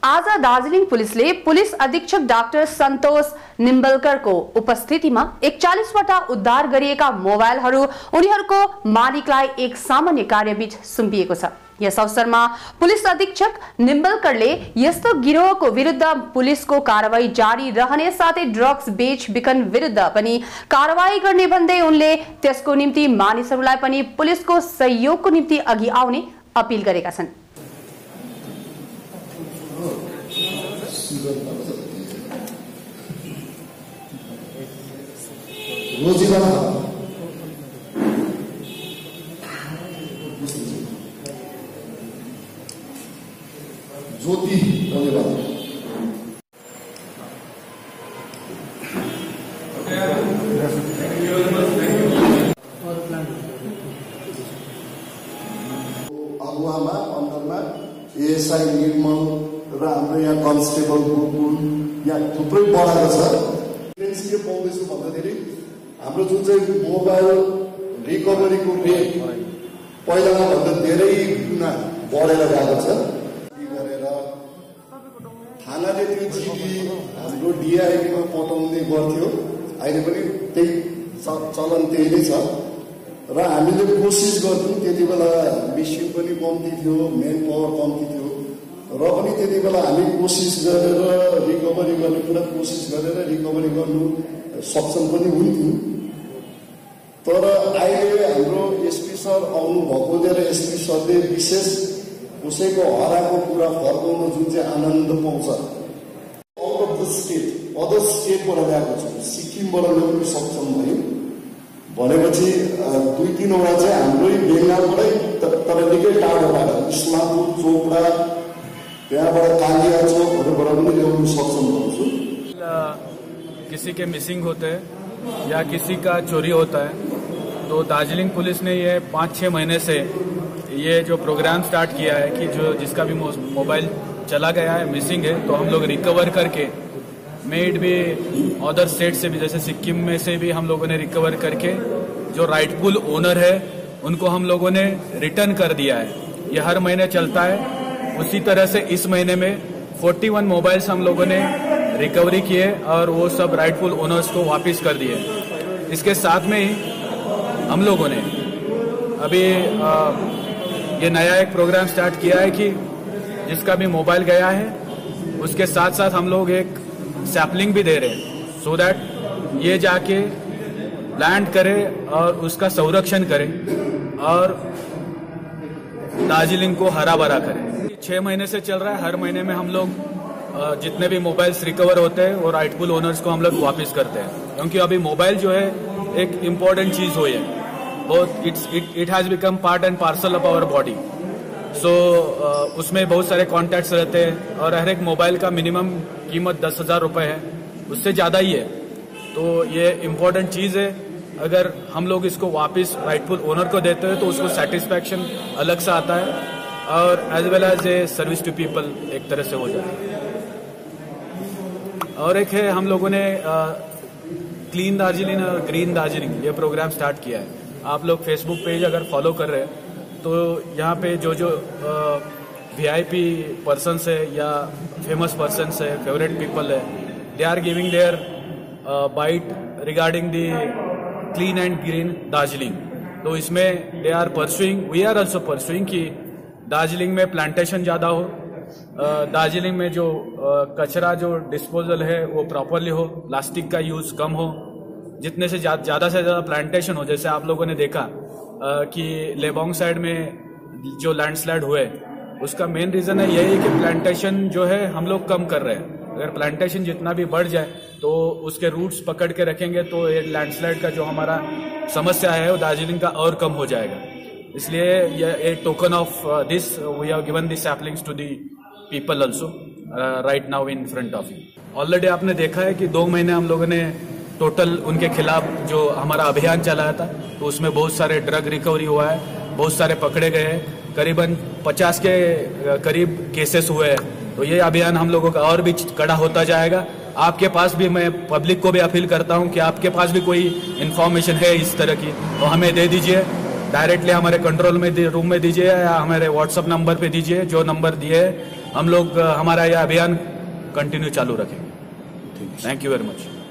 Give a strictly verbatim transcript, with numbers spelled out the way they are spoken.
आज दार्जिलिङ पुलिसले पुलिस अधीक्षक डाक्टर सन्तोष निम्बलकरको उपस्थितिमा एकचालीस वटा उद्धार गरिएका मोबाइलहरू उनीहरूको मालिकलाई एक सामान्य कार्यबीच सुम्पिएको छ। यस अवसरमा पुलिस अधीक्षक निम्बलकरले यस्तो गिरोहको विरुद्ध पुलिसको कारबाही जारी रहने साथै ड्रग्स बेच बिखन विरुद्ध पनि कारबाही गर्ने भन्दै उनले त्यसको निम्ति मानिसहरूलाई पनि पुलिसको सहयोगको निम्ति अघि आउने अपील गरेका छन्। रोजिला ज्योति धन्यवाद। अगुवामा अन्डरमा एएसआई निर्मल र हाम्रो यहाँ कन्स्टेबल गुरुकुल यहाँ थुप्रै बढाएको छ। के पाउँदैछु भन्दाखेरि हाम्रो जुन चाहिँ मोबाइल रिकभरीको रेट पहिलामा भन्दा धेरै गुणा बढेर गएको छ। गरेर थानाले त्यो जिबी हाम्रो डिआइबीमा पठाउने गर्थ्यो, अहिले पनि त्यही चलन त्यही नै छ र हामीले कोसिस गर्थ्यौँ। त्यति बेला मेसिन पनि कम्ती थियो, मेन पावर कम्ती थियो र पनि त्यति बेला हामी कोसिस गरेर रिकभरी गर्ने पुरा कोसिस गरेर रिकभरी गर्नु सक्षम पनि हुन्थ्यौँ। तर अहिले हाम्रो एसपी सर आउनु भएकोले र एसपी सरले विशेष कसैको हराएको कुरा फर्काउन जुन चाहिँ आनन्द पाउँछ, out of the state other स्टेटबाट ल्याएको छ, सिक्किमबाट ल्याउनु सक्षम भयो भनेपछि दुई तिनवटा चाहिँ हाम्रै बेङ्गालबाटै तर निकै टाढोबाट इस्लामपुर चोपडा त्यहाँबाट कालिया चौकहरूबाट पनि ल्याउनु सक्षम हुन्छु। किसी के मिसिंग होते हैं या किसी का चोरी होता है तो दार्जिलिंग पुलिस ने ये पाँच छः महीने से ये जो प्रोग्राम स्टार्ट किया है कि जो जिसका भी मोबाइल चला गया है, मिसिंग है, तो हम लोग रिकवर करके मेड भी अदर स्टेट से भी जैसे सिक्किम में से भी हम लोगों ने रिकवर करके जो राइटफुल ओनर है उनको हम लोगों ने रिटर्न कर दिया है। ये हर महीने चलता है। उसी तरह से इस महीने में इकतालीस मोबाइल्स हम लोगों ने रिकवरी किए और वो सब राइटफुल ओनर्स को वापस कर दिए। इसके साथ में ही हम लोगों ने अभी आ, ये नया एक प्रोग्राम स्टार्ट किया है कि जिसका भी मोबाइल गया है उसके साथ साथ हम लोग एक सैपलिंग भी दे रहे हैं सो दैट ये जाके लैंड करे और उसका संरक्षण करे और दार्जिलिंग को हरा भरा करे। छह महीने से चल रहा है। हर महीने में हम लोग जितने भी मोबाइल्स रिकवर होते हैं वो राइटफुल ओनर्स को हम लोग वापस करते हैं, क्योंकि अभी मोबाइल जो है एक इम्पोर्टेंट चीज हो है, बहुत it's it it has become part and parcel of our body. So उसमें बहुत सारे कॉन्टैक्ट्स रहते हैं और हर एक मोबाइल का मिनिमम कीमत दस हजार रुपये है, उससे ज़्यादा ही है। तो ये इम्पोर्टेंट चीज़ है। अगर हम लोग इसको वापस राइटफुल ओनर को देते हैं तो उसको सेटिस्फैक्शन अलग से आता है और as well as a service to people एक तरह से हो जाता है। और एक है, हम लोगों ने क्लीन दार्जिलिंग और ग्रीन दार्जिलिंग ये प्रोग्राम स्टार्ट किया है। आप लोग फेसबुक पेज अगर फॉलो कर रहे हैं तो यहाँ पे जो जो वीआईपी पर्सन्स है या फेमस पर्सन्स है, फेवरेट पीपल है, they are giving their bite regarding the clean and green Darjeeling. तो इसमें they are pursuing, we are also pursuing कि दार्जिलिंग में प्लांटेशन ज़्यादा हो, दार्जिलिंग में जो कचरा जो डिस्पोजल है वो प्रॉपरली हो, प्लास्टिक का यूज़ कम हो, जितने से ज़्यादा से ज़्यादा प्लांटेशन हो। जैसे आप लोगों ने देखा कि लेबोंग साइड में जो लैंडस्लाइड हुए उसका मेन रीज़न है यही कि प्लांटेशन जो है हम लोग कम कर रहे हैं। अगर प्लांटेशन जितना भी बढ़ जाए तो उसके रूट्स पकड़ के रखेंगे तो ये लैंडस्लाइड का जो हमारा समस्या है वो दार्जिलिंग का और कम हो जाएगा। इसलिए ये a token of this we have given this saplings to the people also right now in front of you. Already आपने देखा है कि दो महीने हम लोगों ने टोटल उनके खिलाफ जो हमारा अभियान चलाया था तो उसमें बहुत सारे ड्रग रिकवरी हुआ है, बहुत सारे पकड़े गए हैं, करीबन पचास के करीब केसेस हुए हैं। तो ये अभियान हम लोगों का और भी कड़ा होता जाएगा। आपके पास भी, मैं पब्लिक को भी अपील करता हूं कि आपके पास भी कोई इन्फॉर्मेशन है इस तरह की तो हमें दे दीजिए, डायरेक्टली हमारे कंट्रोल में रूम में दीजिए या हमारे व्हाट्सएप नंबर पे दीजिए, जो नंबर दिए हम लोग हमारा यह अभियान कंटिन्यू चालू रखेंगे। Thank you very much.